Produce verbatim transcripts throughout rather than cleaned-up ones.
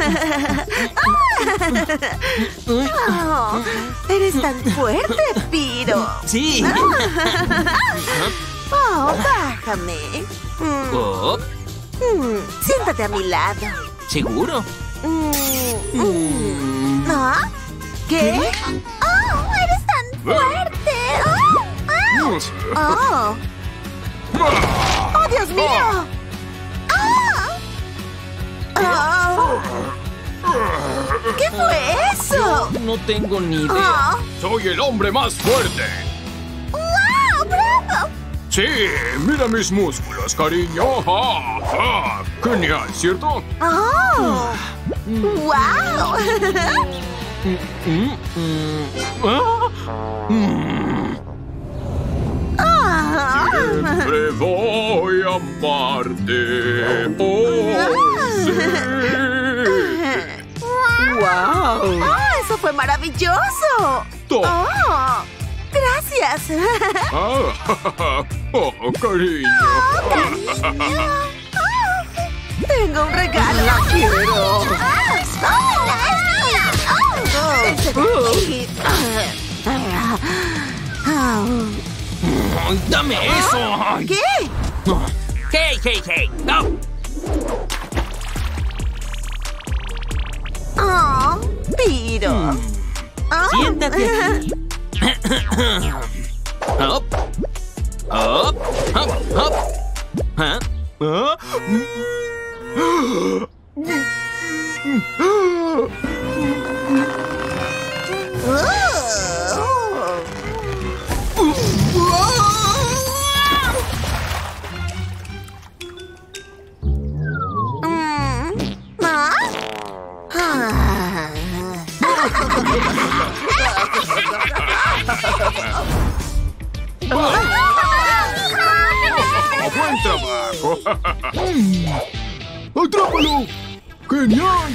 Oh, eres tan fuerte, Piro. Sí. Oh, bájame. Mm. Oh, Mm, siéntate a mi lado. ¿seguro? Mm, mm. ¿Ah? ¿Qué? ¡Oh, eres tan fuerte! ¡Oh! ¡Ouch! ¡Oh! ¡Oh, Dios mío! ¡Oh! ¡Oh! ¿Qué fue eso? No tengo ni idea. ¡Oh! ¡Soy el hombre más fuerte! ¡Wow! ¡Bravo! ¡Sí! ¡Mira mis músculos, cariño! ¡Ah! ¡Ah! ¡Genial!, ¿cierto? ¡Oh! ¡Wow! Mm, mm, ah, mm. ¡Ah! Siempre voy a amarte. ¡Oh, sí! ¡Wow! ¡Oh, eso fue maravilloso! Toma. ¡Oh! ¡Gracias! Ah, ¡oh, cariño! ¡Oh, cariño! ¡Oh! ¡Tengo un regalo! ¡La quiero! ¡Oh! Ay, ¡dame eso! Ay. ¿Qué? ¡Hey, hey, hey! ¡No! ¡Oh! ¡Piro! Oh. Siéntate aquí. Hop. Hop. Hop. Hop. ¿Ah? ¿Ah? ¡Buen trabajo! ¡Atrápalo! ¡Genial!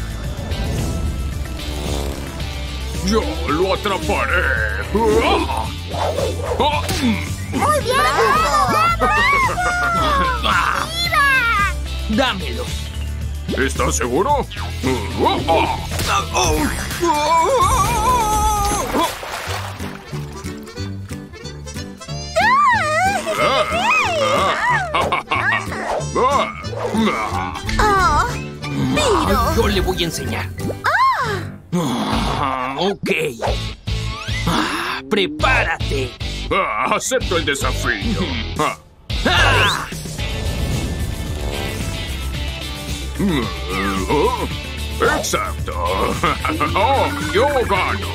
¡Yo lo atraparé! ¡Ah! ¡Ah! ¡Muy bien! Ah. ¡Dámelo! ¿Estás seguro? ¡Ah! ¡Ah! ¡Oh! ¡Oh! ¡Piro! Yo le voy a enseñar. Ah, ok. Ah, ¡prepárate! Ah, acepto el desafío. Ah. ¡Ah! Mm, oh, exacto. Oh, yo gano.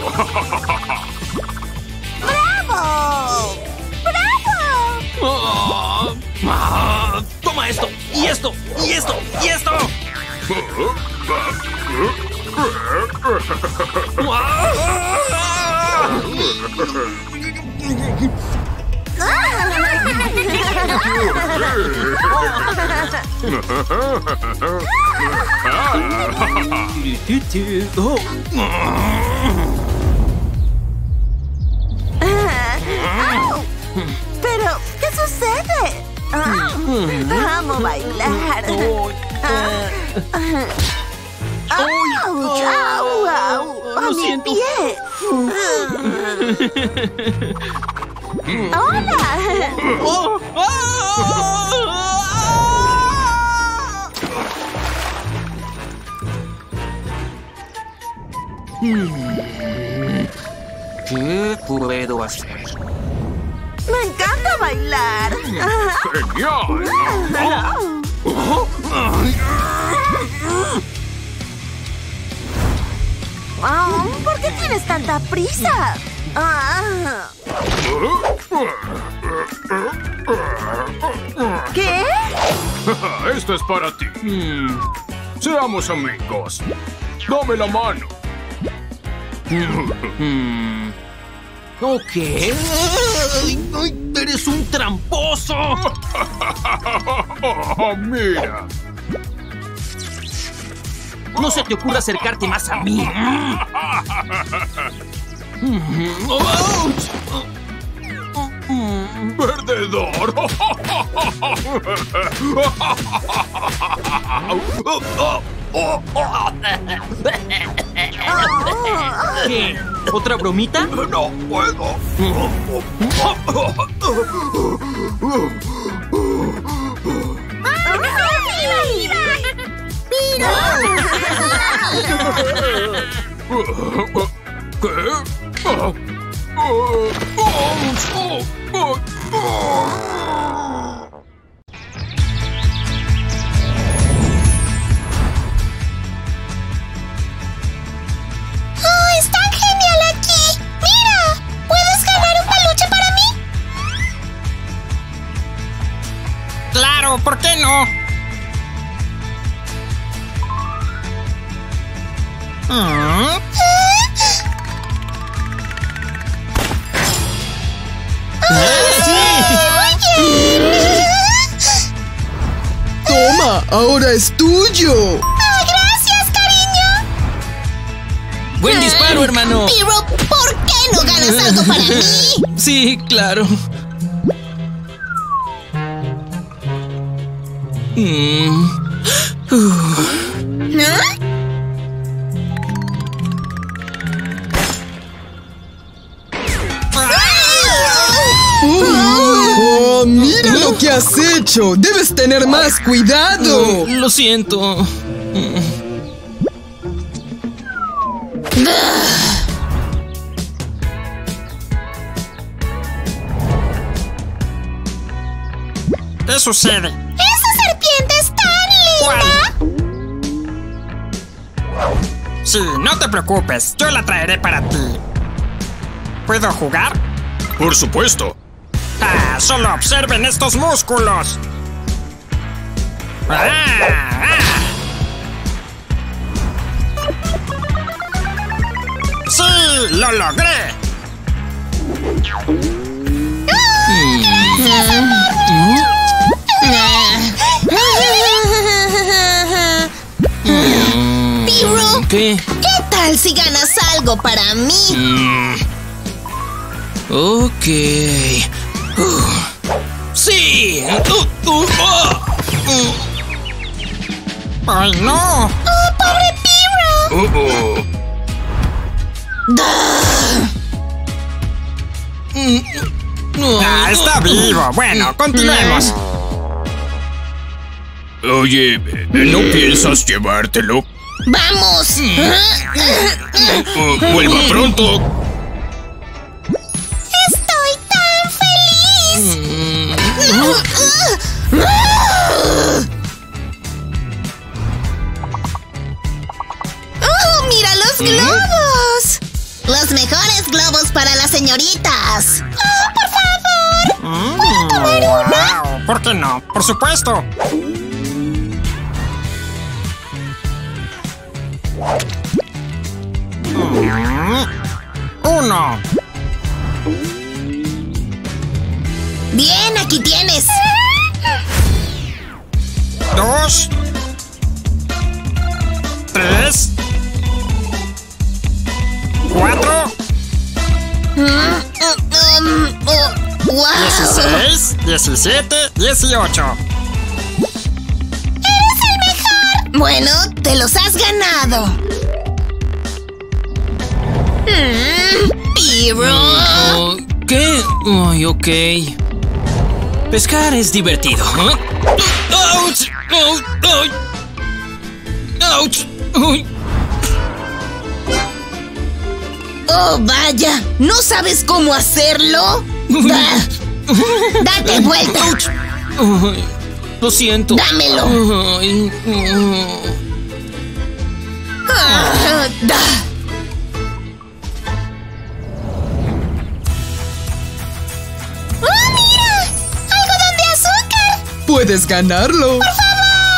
¡Bravo! ¡Bravo! Ah, ah, ¡toma esto! ¡Y esto! ¡Y esto! ¡Y esto! ¡Au! ¿Pero qué sucede? Ah, amo bailar. ¡Auch! ¡Au! ¡Au! ¡A Lo mi siento. pie! ¡Hola! Oh, ah. ¿Qué puedo hacer? ¡Me encanta bailar! ¡Genial! Oh, ¿por qué tienes tanta prisa? Ah. ¿Qué? Esto es para ti. Hmm. Seamos amigos. Dame la mano. Hmm. Ok. Ay, ay, ¡eres un tramposo! Oh, mira. No se te ocurra acercarte más a mí. ¡Perdedor! ¿Qué? ¿Otra bromita? No puedo. ¿Qué? Ah, ah, ah, ah, ah. ¡Oh, es tan genial aquí! ¡Mira! ¿Puedes ganar un peluche para mí? Claro, ¿por qué no? ¿Mm? ¡Toma! ¡Ahora es tuyo! ¡Ah, gracias, cariño! ¡Buen disparo, hermano! Piro, ¿por qué no ganas algo para mí? Sí, claro. Mm. ¿No? ¡Oh, mira lo que has hecho! ¡Debes tener más cuidado! Mm, Lo siento. ¿Qué sucede? ¡Esa serpiente es tan linda! ¿Cuál? Sí, no te preocupes, yo la traeré para ti. ¿Puedo jugar? Por supuesto. Ah, solo observen estos músculos. Ah, ah. ¡Sí! ¡Lo logré! Piro, ¿Qué? ¿qué tal si ganas algo para mí? Mm. Ok. Uh. ¡Sí! Uh, uh, oh. Uh. ¡Ay, no! ¡Oh, pobre Piro! Uh -oh. Mm. No. Ah, está vivo. Bueno, continuemos. Oye, ¿no piensas llevártelo? ¡Vamos! Uh, ¡Vuelva pronto! ¡Estoy tan feliz! ¡Oh, mira los globos! Los mejores globos para las señoritas. ¡Oh, por favor! ¿Puedo tomar uno? Wow, ¿por qué no? Por supuesto. Mm. Uno. Bien, aquí tienes. Dos. Tres. Cuatro. Mm, um, oh, wow. Dieciséis. Diecisiete. Dieciocho. ¡Eres el mejor! Bueno, te los has ganado. Mm, Piro. Oh, ¿qué? Ay, ok. Pescar es divertido. ¿Eh? ¡Auch! ¡Auch! ¡Auch! ¡Auch! ¡Uy! Oh, vaya. ¿No sabes cómo hacerlo? Da. Date vuelta. Ay, lo siento. Dámelo. Ay, oh. Ah, da. ¡Oh, mira! ¡Algodón de azúcar! ¡Puedes ganarlo! ¡Por favor!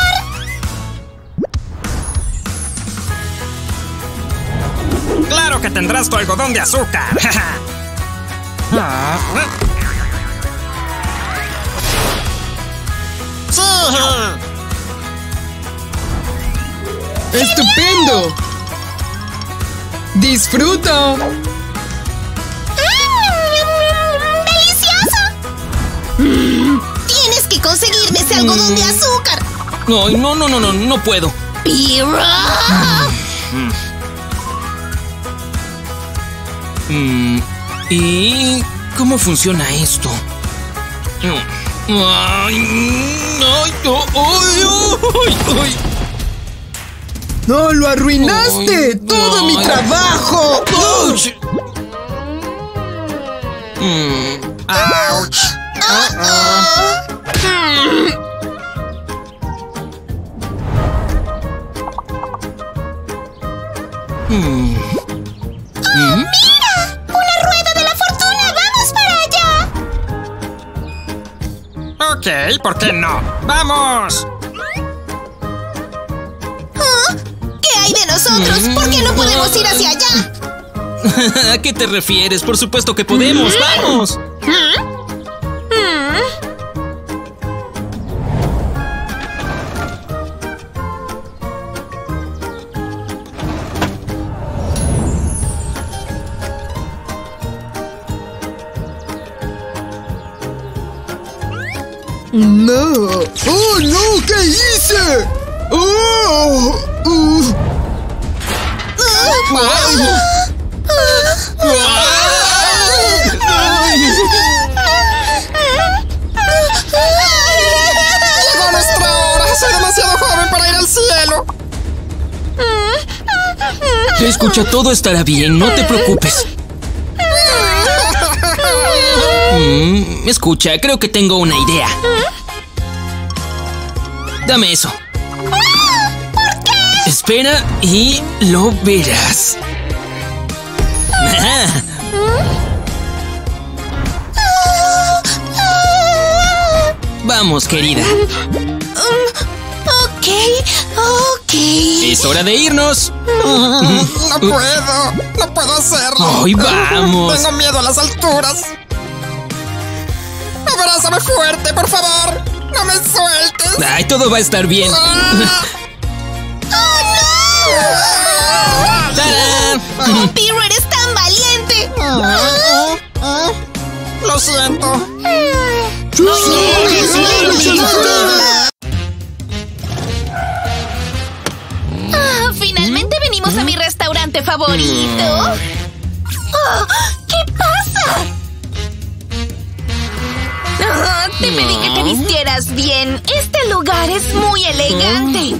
Claro que tendrás tu algodón de azúcar. ¡Sí! ¡Estupendo! ¡Disfruta! ¡Mm, ¡delicioso! Mm, tienes que conseguirme ese algodón de azúcar. Ay, no, no, no, no, no puedo. ¡Piro! Mm, ¿Y cómo funciona esto? Mm, ¡Ay! ¡Ay! ¡Ay! ¡Ay! ¡Ay! ¡No, lo arruinaste! Ay, ¡Todo no. mi trabajo! ¡Ouch! Mm, ¡Ouch! Mm. Mm. ¡Una rueda de la fortuna! ¡Vamos para allá! Ok, ¿por qué no? ¡Vamos! ¿Ah? ¿Qué hay de nosotros? ¿Por qué no podemos ir hacia allá? ¿A qué te refieres? Por supuesto que podemos. ¡Vamos! ¡No! ¡Oh, no! ¿Qué hice? ¡Oh! Uh. ¡Llegó nuestra hora! ¡Soy demasiado joven para ir al cielo! Escucha, todo estará bien. No te preocupes. Mm, escucha, creo que tengo una idea. Dame eso. ¿Por qué? Espera y lo verás. Vamos, querida. Ok, ok. Es hora de irnos. No puedo, no puedo hacerlo. ¡Ay, vamos! Tengo miedo a las alturas. Abrázame fuerte, por favor. No me sueltes. Ay, todo va a estar bien. Ah. ¡Tarán! Oh, Piro, eres tan valiente. Lo siento. Ah, finalmente venimos a mi restaurante favorito. Oh, ¿qué pasa? Ah, te pedí que te vistieras bien. Este lugar es muy elegante.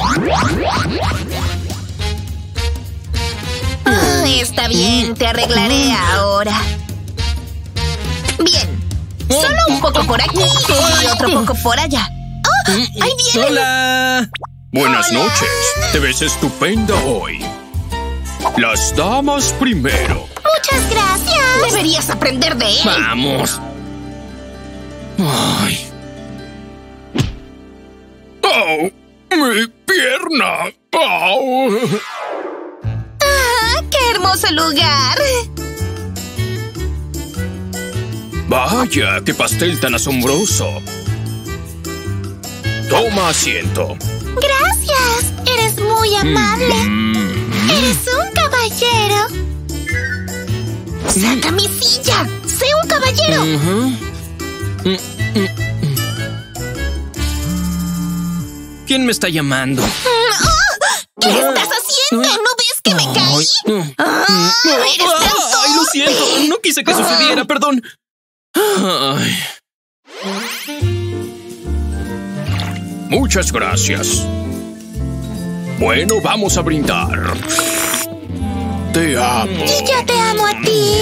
Ah, está bien, te arreglaré ahora. Bien. Solo un poco por aquí y otro poco por allá. ¡Oh! ¡Ahí viene! ¡Hola! Buenas Hola. noches. Te ves estupenda hoy. Las damas primero. Muchas gracias. Deberías aprender de él. ¡Vamos! ¡Ay! ¡Oh! ¡Mi pierna! ¡Oh! Ah, ¡qué hermoso lugar! Vaya, qué pastel tan asombroso. Toma asiento. Gracias. Eres muy amable. Mm. Eres un caballero. Saca mi silla. Sé un caballero. Ujú. Mm, mm, mm. ¿Quién me está llamando? Mm, oh, ¿qué estás haciendo? ¿No ves que me caí? Ay, Ah, eres tan ¡Ay, lo siento! No quise que sucediera, perdón. Ay. Muchas gracias. Bueno, vamos a brindar. Te amo. Y yo te amo a ti.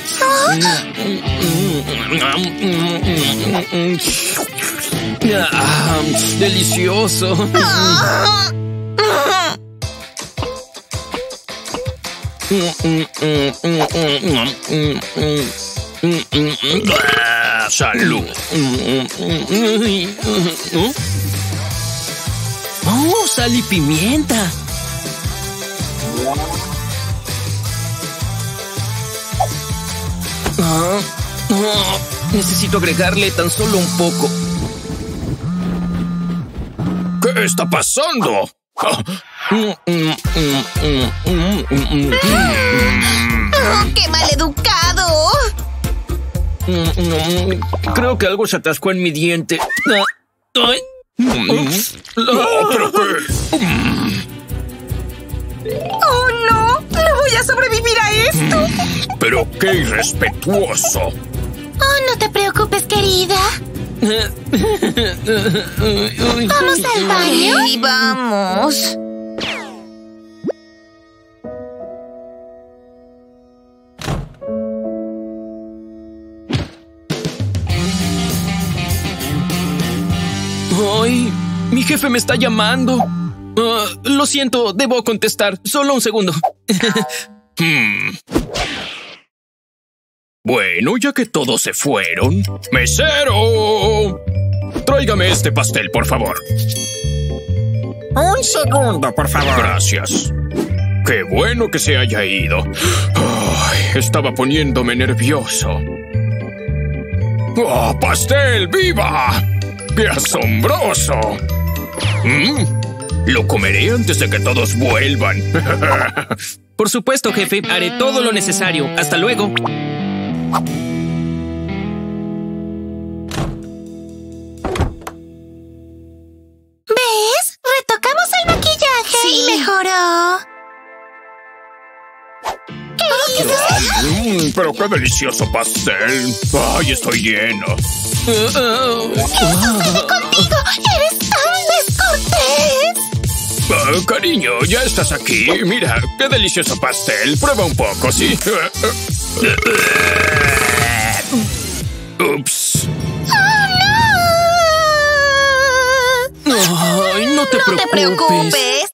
Ah, delicioso. Ah. Ah. Ah, salud. Oh, sal y pimienta. Ah, oh, necesito agregarle tan solo un poco. ¿Qué está pasando? Ah, Oh, ¡qué maleducado! Creo que algo se atascó en mi diente. Ah, ay, No, pero qué. ¡Oh, no! ¡No voy a sobrevivir a esto! Pero qué irrespetuoso. Oh, no te preocupes, querida. ¿Vamos al baño? Sí, vamos. ¡Ay! Mi jefe me está llamando. Ah, lo siento, debo contestar. Solo un segundo. Hmm. Bueno, ya que todos se fueron... ¡Mesero! Tráigame este pastel, por favor. Un segundo, por favor. Gracias. Qué bueno que se haya ido. Ay, estaba poniéndome nervioso. ¡Oh, pastel! ¡Viva! ¡Qué asombroso! Mm, lo comeré antes de que todos vuelvan. Por supuesto, jefe. Haré todo lo necesario. Hasta luego. ¿Ves? Retocamos el maquillaje Sí. y mejoró. Mm, pero qué delicioso pastel. Ay, estoy lleno. ¿Qué sucede contigo? ¡Eres tan descortés! Ah, cariño, ya estás aquí. Mira, qué delicioso pastel. Prueba un poco, ¿sí? Ups. Ay, no te No te preocupes. preocupes.